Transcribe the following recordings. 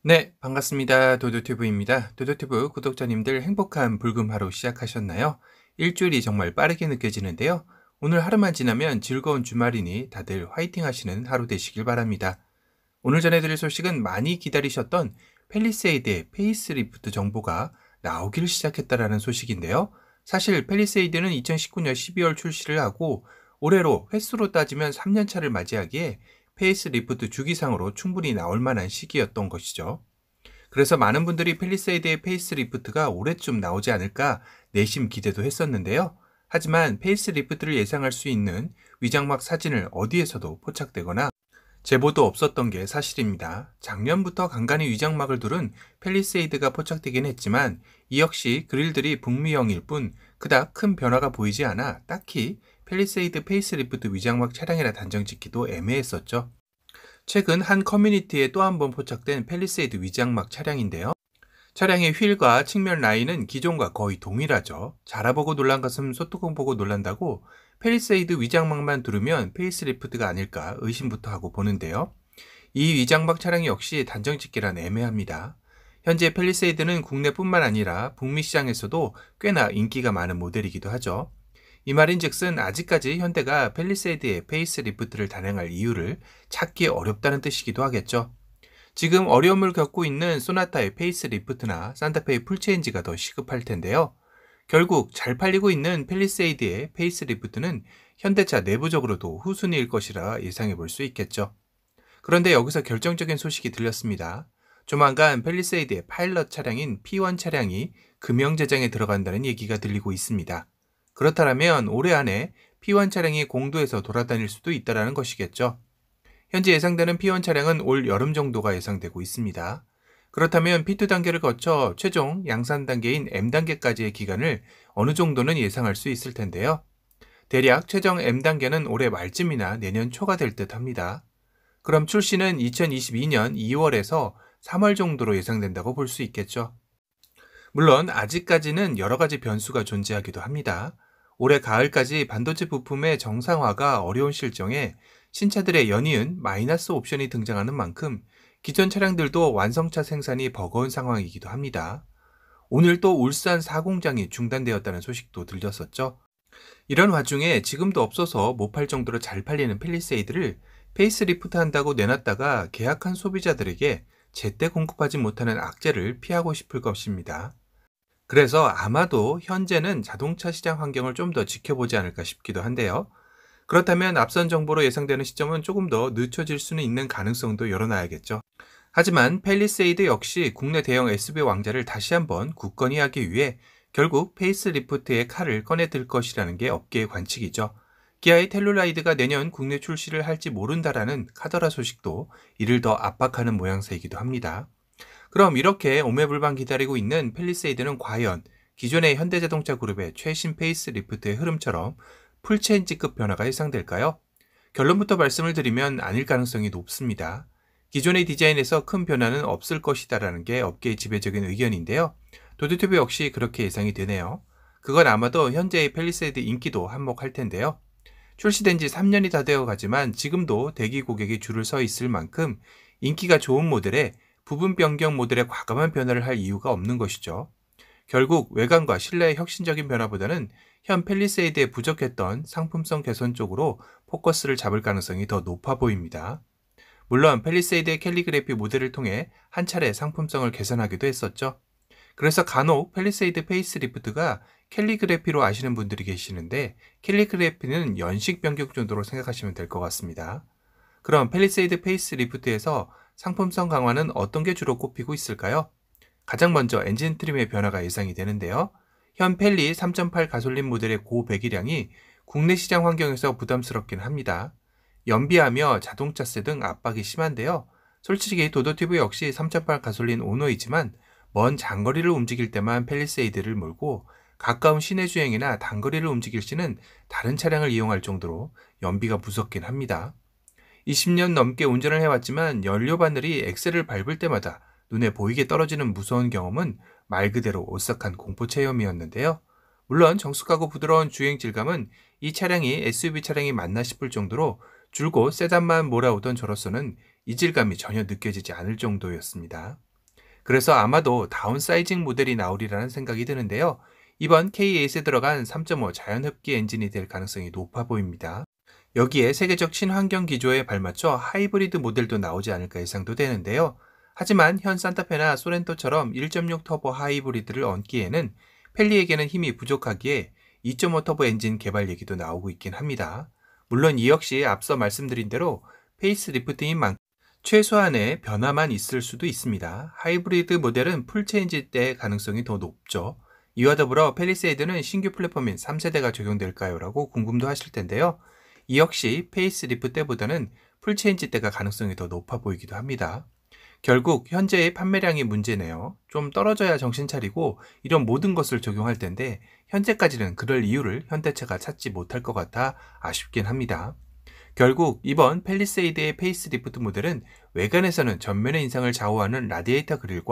네, 반갑습니다. 도도튜브입니다. 도도튜브 구독자님들 행복한 불금 하루 시작하셨나요? 일주일이 정말 빠르게 느껴지는데요. 오늘 하루만 지나면 즐거운 주말이니 다들 화이팅 하시는 하루 되시길 바랍니다. 오늘 전해드릴 소식은 많이 기다리셨던 펠리세이드의 페이스리프트 정보가 나오기를 시작했다라는 소식인데요. 사실 펠리세이드는 2019년 12월 출시를 하고 올해로 횟수로 따지면 3년 차를 맞이하기에 페이스리프트 주기상으로 충분히 나올 만한 시기였던 것이죠. 그래서 많은 분들이 펠리세이드의 페이스리프트가 올해쯤 나오지 않을까 내심 기대도 했었는데요. 하지만 페이스리프트를 예상할 수 있는 위장막 사진을 어디에서도 포착되거나 제보도 없었던 게 사실입니다. 작년부터 간간히 위장막을 두른 펠리세이드가 포착되긴 했지만 이 역시 그릴들이 북미형일 뿐 그닥 큰 변화가 보이지 않아 딱히 펠리세이드 페이스리프트 위장막 차량이라 단정 짓기도 애매했었죠. 최근 한 커뮤니티에 또 한 번 포착된 펠리세이드 위장막 차량인데요. 차량의 휠과 측면 라인은 기존과 거의 동일하죠. 자라보고 놀란 것은 소뚜껑 보고 놀란다고 펠리세이드 위장막만 두르면 페이스리프트가 아닐까 의심부터 하고 보는데요. 이 위장막 차량 역시 단정짓기란 애매합니다. 현재 펠리세이드는 국내뿐만 아니라 북미 시장에서도 꽤나 인기가 많은 모델이기도 하죠. 이 말인즉슨 아직까지 현대가 펠리세이드의 페이스리프트를 단행할 이유를 찾기 어렵다는 뜻이기도 하겠죠. 지금 어려움을 겪고 있는 소나타의 페이스리프트나 산타페의 풀체인지가 더 시급할 텐데요. 결국 잘 팔리고 있는 펠리세이드의 페이스리프트는 현대차 내부적으로도 후순위일 것이라 예상해 볼 수 있겠죠. 그런데 여기서 결정적인 소식이 들렸습니다. 조만간 펠리세이드의 파일럿 차량인 P1 차량이 금형 제장에 들어간다는 얘기가 들리고 있습니다. 그렇다면 올해 안에 P1 차량이 공도에서 돌아다닐 수도 있다는 것이겠죠. 현재 예상되는 P1 차량은 올 여름 정도가 예상되고 있습니다. 그렇다면 P2 단계를 거쳐 최종 양산 단계인 M 단계까지의 기간을 어느 정도는 예상할 수 있을 텐데요. 대략 최종 M 단계는 올해 말쯤이나 내년 초가 될 듯 합니다. 그럼 출시는 2022년 2월에서 3월 정도로 예상된다고 볼 수 있겠죠. 물론 아직까지는 여러 가지 변수가 존재하기도 합니다. 올해 가을까지 반도체 부품의 정상화가 어려운 실정에 신차들의 연이은 마이너스 옵션이 등장하는 만큼 기존 차량들도 완성차 생산이 버거운 상황이기도 합니다. 오늘 또 울산 사공장이 중단되었다는 소식도 들렸었죠. 이런 와중에 지금도 없어서 못 팔 정도로 잘 팔리는 펠리세이드를 페이스리프트 한다고 내놨다가 계약한 소비자들에게 제때 공급하지 못하는 악재를 피하고 싶을 것입니다. 그래서 아마도 현재는 자동차 시장 환경을 좀 더 지켜보지 않을까 싶기도 한데요. 그렇다면 앞선 정보로 예상되는 시점은 조금 더 늦춰질 수는 있는 가능성도 열어놔야겠죠. 하지만 펠리세이드 역시 국내 대형 SUV 왕자를 다시 한번 굳건히 하기 위해 결국 페이스리프트의 칼을 꺼내들 것이라는 게 업계의 관측이죠. 기아의 텔루라이드가 내년 국내 출시를 할지 모른다라는 카더라 소식도 이를 더 압박하는 모양새이기도 합니다. 그럼 이렇게 오매불방 기다리고 있는 펠리세이드는 과연 기존의 현대자동차 그룹의 최신 페이스리프트의 흐름처럼 풀체인지급 변화가 예상될까요? 결론부터 말씀을 드리면 아닐 가능성이 높습니다. 기존의 디자인에서 큰 변화는 없을 것이다라는 게 업계의 지배적인 의견인데요. 도드튜브 역시 그렇게 예상이 되네요. 그건 아마도 현재의 펠리세이드 인기도 한몫할 텐데요. 출시된 지 3년이 다 되어 가지만 지금도 대기 고객이 줄을 서 있을 만큼 인기가 좋은 모델에 부분 변경 모델에 과감한 변화를 할 이유가 없는 것이죠. 결국 외관과 실내의 혁신적인 변화보다는 현 펠리세이드에 부족했던 상품성 개선 쪽으로 포커스를 잡을 가능성이 더 높아 보입니다. 물론 펠리세이드의 캘리그래피 모델을 통해 한 차례 상품성을 개선하기도 했었죠. 그래서 간혹 펠리세이드 페이스리프트가 캘리그래피로 아시는 분들이 계시는데 캘리그래피는 연식 변경 정도로 생각하시면 될 것 같습니다. 그럼 펠리세이드 페이스리프트에서 상품성 강화는 어떤 게 주로 꼽히고 있을까요? 가장 먼저 엔진 트림의 변화가 예상이 되는데요. 현 펠리 3.8 가솔린 모델의 고배기량이 국내 시장 환경에서 부담스럽긴 합니다. 연비하며 자동차세 등 압박이 심한데요. 솔직히 도도티브 역시 3.8 가솔린 오너이지만 먼 장거리를 움직일 때만 펠리세이드를 몰고 가까운 시내 주행이나 단거리를 움직일 시는 다른 차량을 이용할 정도로 연비가 무섭긴 합니다. 20년 넘게 운전을 해왔지만 연료 바늘이 엑셀을 밟을 때마다 눈에 보이게 떨어지는 무서운 경험은 말 그대로 오싹한 공포 체험이었는데요. 물론 정숙하고 부드러운 주행 질감은 이 차량이 SUV 차량이 맞나 싶을 정도로 줄곧 세단만 몰아오던 저로서는 이 질감이 전혀 느껴지지 않을 정도였습니다. 그래서 아마도 다운사이징 모델이 나오리라는 생각이 드는데요. 이번 K8에 들어간 3.5 자연흡기 엔진이 될 가능성이 높아 보입니다. 여기에 세계적 친환경 기조에 발맞춰 하이브리드 모델도 나오지 않을까 예상도 되는데요. 하지만 현 산타페나 소렌토처럼 1.6 터보 하이브리드를 얹기에는 펠리에게는 힘이 부족하기에 2.5 터보 엔진 개발 얘기도 나오고 있긴 합니다. 물론 이 역시 앞서 말씀드린 대로 페이스리프트인 만큼 최소한의 변화만 있을 수도 있습니다. 하이브리드 모델은 풀체인지 때 가능성이 더 높죠. 이와 더불어 팰리세이드는 신규 플랫폼인 3세대가 적용될까요? 라고 궁금도 하실 텐데요. 이 역시 페이스리프트 때보다는 풀체인지 때가 가능성이 더 높아 보이기도 합니다. 결국 현재의 판매량이 문제네요. 좀 떨어져야 정신 차리고 이런 모든 것을 적용할 텐데 현재까지는 그럴 이유를 현대차가 찾지 못할 것 같아 아쉽긴 합니다. 결국 이번 팰리세이드의 페이스리프트 모델은 외관에서는 전면의 인상을 좌우하는 라디에이터 그릴과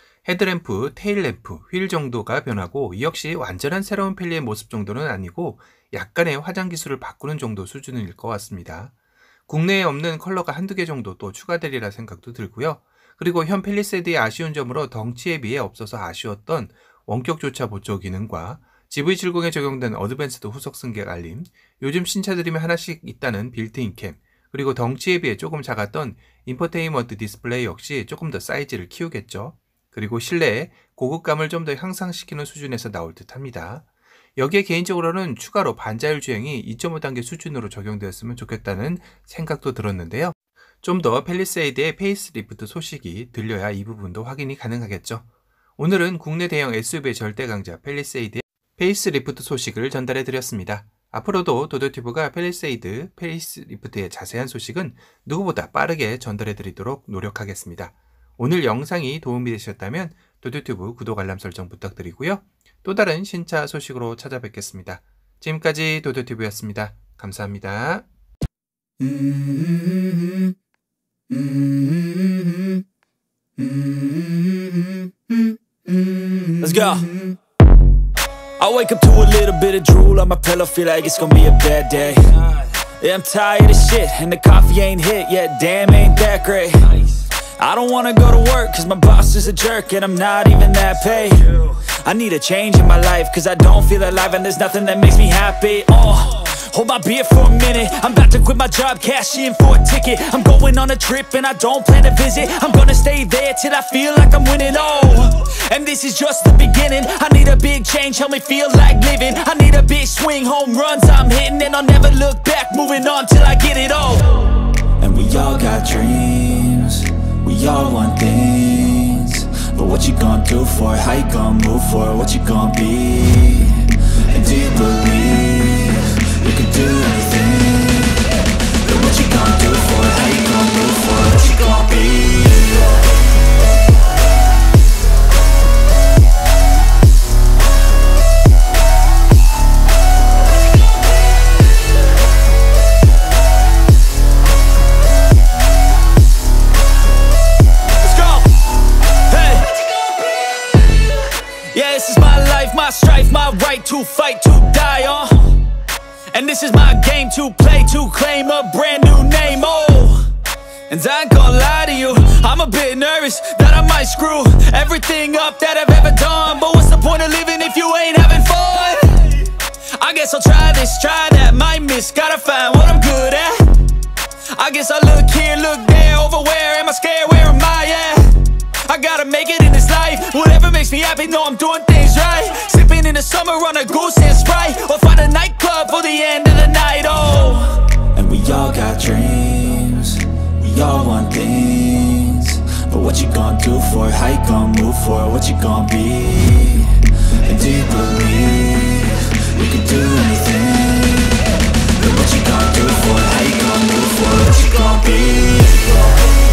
헤드램프, 테일램프, 휠 정도가 변하고 이 역시 완전한 새로운 펠리의 모습 정도는 아니고 약간의 화장 기술을 바꾸는 정도 수준일 것 같습니다. 국내에 없는 컬러가 한두 개 정도 또 추가되리라 생각도 들고요. 그리고 현 팰리세이드의 아쉬운 점으로 덩치에 비해 없어서 아쉬웠던 원격 주차 보조 기능과 GV70에 적용된 어드밴스드 후속 승객 알림, 요즘 신차들이면 하나씩 있다는 빌트인 캠, 그리고 덩치에 비해 조금 작았던 인포테인먼트 디스플레이 역시 조금 더 사이즈를 키우겠죠. 그리고 실내에 고급감을 좀 더 향상시키는 수준에서 나올 듯 합니다. 여기에 개인적으로는 추가로 반자율 주행이 2.5단계 수준으로 적용되었으면 좋겠다는 생각도 들었는데요. 좀 더 팰리세이드의 페이스리프트 소식이 들려야 이 부분도 확인이 가능하겠죠. 오늘은 국내 대형 SUV의 절대 강자 팰리세이드의 페이스리프트 소식을 전달해 드렸습니다. 앞으로도 도도튜브가 팰리세이드 페이스리프트의 자세한 소식은 누구보다 빠르게 전달해 드리도록 노력하겠습니다. 오늘 영상이 도움이 되셨다면 도도튜브 구독 알람 설정 부탁드리고요. 또 다른 신차 소식으로 찾아뵙겠습니다. 지금까지 도도튜브였습니다. 감사합니다. Let's go. I wake up to a little bit of drool on my pillow, feel like it's gonna be a bad day. Yeah, I'm tired of shit, and the coffee ain't hit yet, damn, ain't that great. I don't wanna go to work, cause my boss is a jerk, and I'm not even that paid. I need a change in my life, cause I don't feel alive, and there's nothing that makes me happy. Hold my beer for a minute, I'm about to quit my job, cash in for a ticket. I'm going on a trip and I don't plan to visit. I'm gonna stay there till I feel like I'm winning, and this is just the beginning. I need a big change, help me feel like living. I need a big swing, home runs I'm hitting, and I'll never look back, moving on till I get it all. And we all got dreams, we all want things, but what you gonna do for it? How you gonna move for it? What you gonna be? And do you believe you can do anything? But what you gonna do for it? How you gonna move for it? What you gonna be? Let's go! Hey! Yeah, this is my life, my strife, my right to fight, to die on. And this is my game to play, to claim a brand new name, and I ain't gonna lie to you, I'm a bit nervous that I might screw everything up that I've ever done. But what's the point of living if you ain't having fun? I guess I'll try this, try that, might miss, gotta find what I'm good at. I guess I look here, look there, over where am I scared, where am I at? I gotta make it in this life, whatever makes me happy, know I'm doing things right. Sipping in the summer on a goose and Sprite, or find a nightclub for the end of the night, And we all got dreams, we all want things, but what you gonna do for it? How you gonna move for it? What you gonna be? And do you believe you can do anything? But what you gonna do for it? How you gonna move for it? What you gonna be?